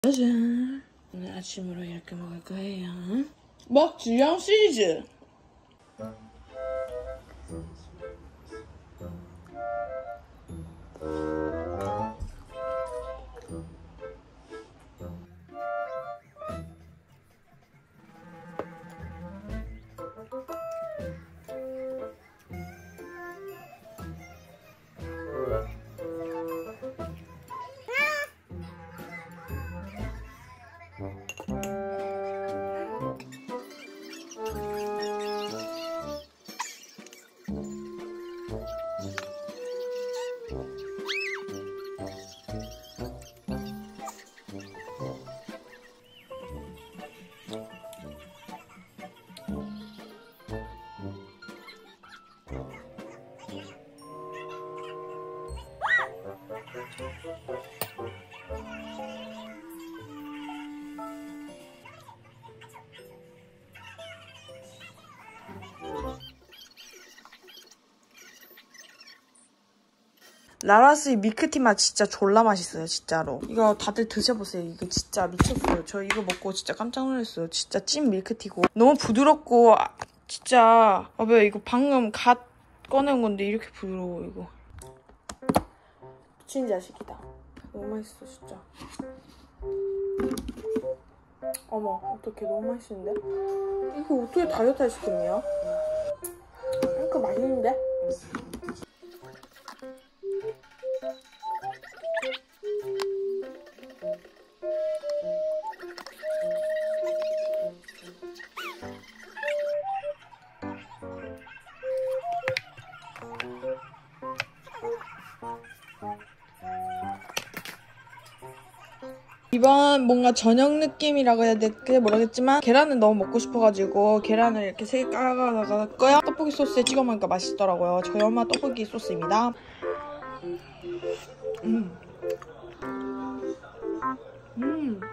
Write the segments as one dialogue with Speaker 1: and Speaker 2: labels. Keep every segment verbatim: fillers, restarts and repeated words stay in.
Speaker 1: 짜잔! 오늘 아침으로 이렇게 먹을 거예요. 먹지영 시리즈! 라라스의 밀크티 맛 진짜 졸라 맛있어요, 진짜로. 이거 다들 드셔보세요. 이거 진짜 미쳤어요. 저 이거 먹고 진짜 깜짝 놀랐어요. 진짜 찐 밀크티고 너무 부드럽고 아, 진짜 아, 왜 이거 방금 갓 꺼낸 건데 이렇게 부드러워. 이거 미친 자식이다. 너무 맛있어 진짜. 어머 어떡해, 너무 맛있는데? 이거 어떻게 다이어트 할 수 있겠냐? 이거 맛있는데? 이번 뭔가 저녁 느낌이라고 해야 될지 모르겠지만 계란은 너무 먹고 싶어가지고 계란을 이렇게 세 개 깔아놨고요. 떡볶이 소스에 찍어 먹으니까 맛있더라고요. 저희 엄마 떡볶이 소스입니다. 음. 음.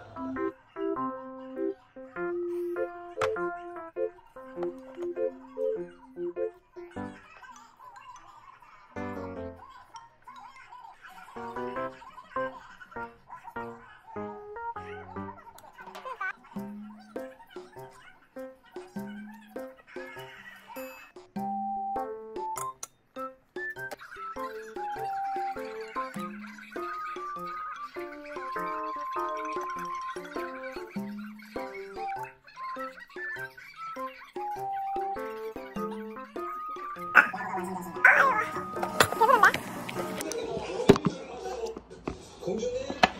Speaker 2: 공주님?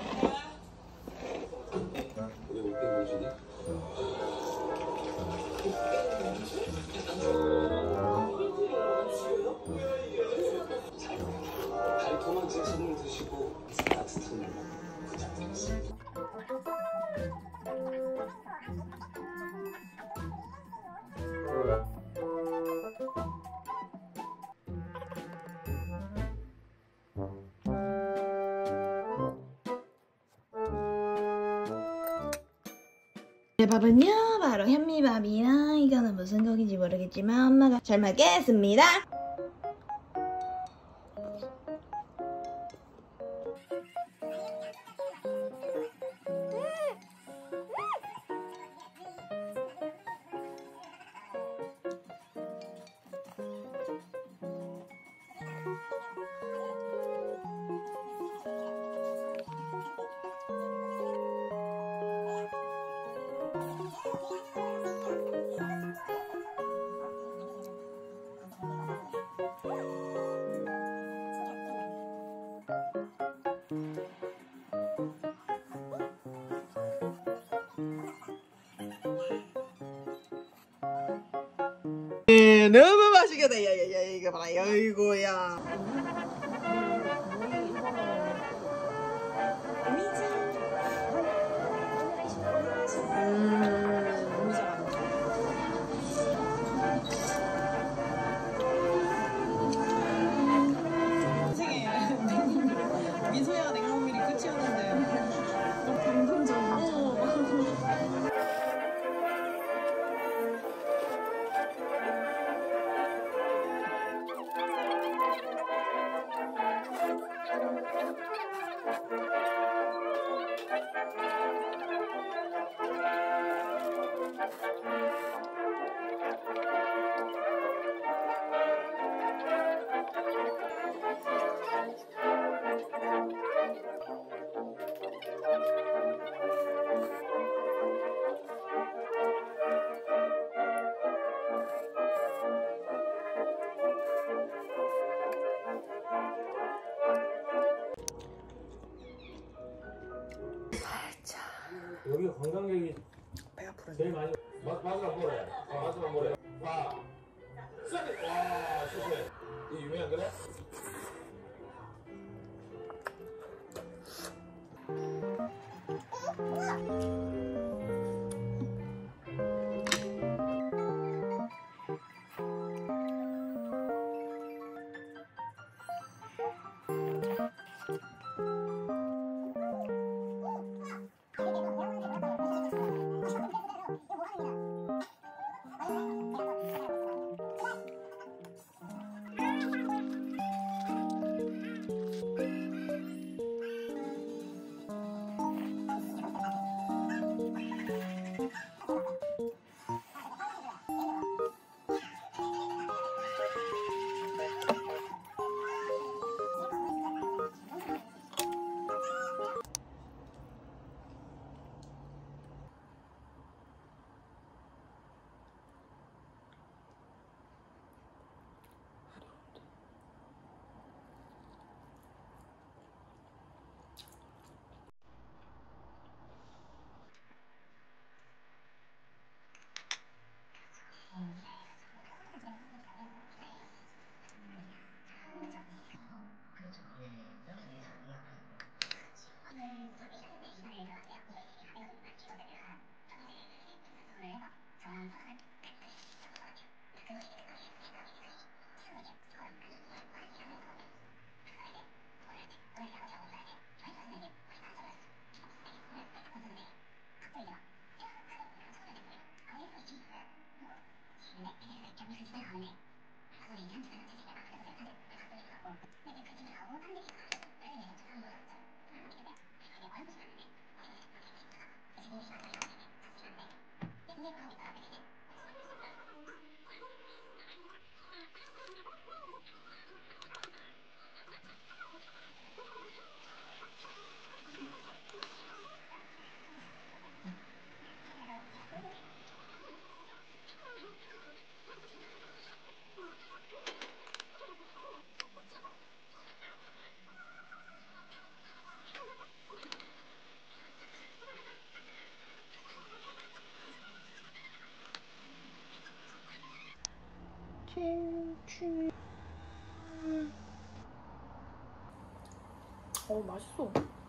Speaker 2: 왜 웃긴 공주니? 달콤한 진천을 드시고 따뜻한 부탁드렸습니다.
Speaker 3: 제 밥은요 바로 현미밥이랑 이거는 무슨 고기인지 모르겠지만 엄마가 잘 먹겠습니다.
Speaker 1: 네, 너무 맛있겠다. 야야야 이거 봐라. 어이구야. 민소야 냉모밀이 끝이었는데 너무 감동적이야.
Speaker 4: 여기 관광객이
Speaker 1: 배가 부르네.
Speaker 4: 제일 많이 마, 마지막 뭐래? 아, 마지막 뭐래? 와, 쏘리! 와, 실수해. 이거 유명한 거네?
Speaker 1: 어, 맛있어.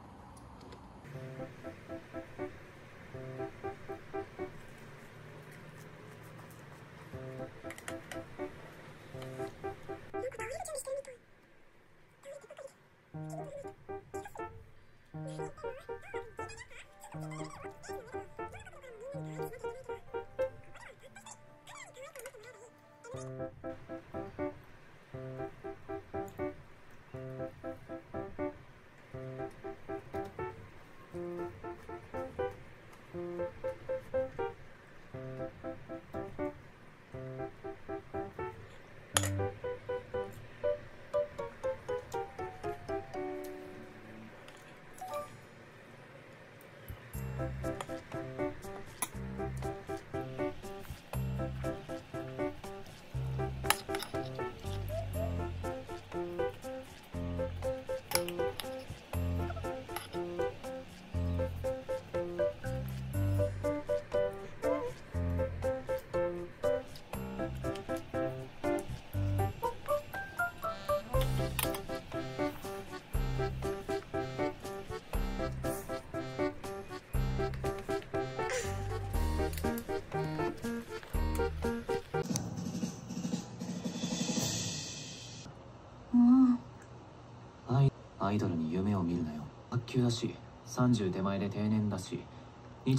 Speaker 3: 아,
Speaker 5: アイアイドルに夢を見るなよ。卓球だし、さんじゅう手前で定年だし、日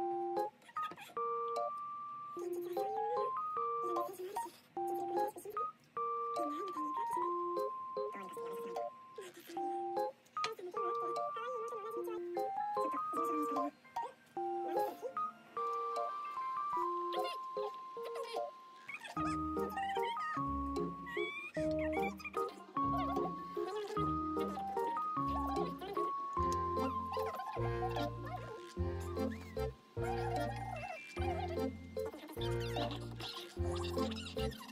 Speaker 3: あ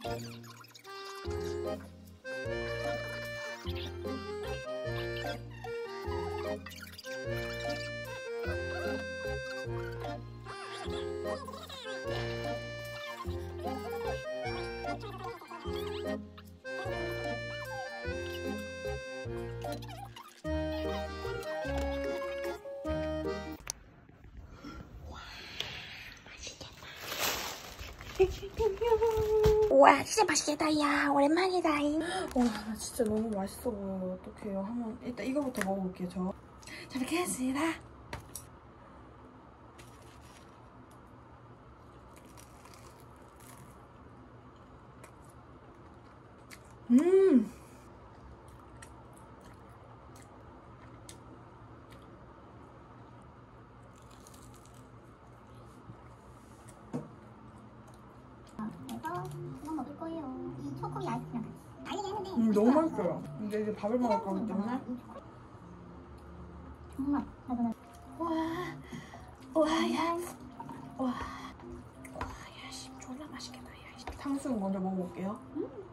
Speaker 3: 와 진짜 맛있겠다. 야 오랜만이다.
Speaker 1: 와, 나 진짜 너무 맛있어 보여요. 어떡해요. 한번 일단 이거부터 먹어볼게요. 저. 잘 먹겠습니다. 음.
Speaker 6: 그거 먹을 거예요. 이 초코비 아이스크림 같이. 알리긴 했는데.
Speaker 1: 음, 너무 맛있어요. 근데 이제 밥을 먹을 거기 때문에.
Speaker 6: 정말. 나도
Speaker 3: 와, 와, 야, 와, 와, 야, 씨, 졸라 맛있겠다. 야, 씨.
Speaker 1: 탕수육 먼저 먹어볼게요.
Speaker 6: 음.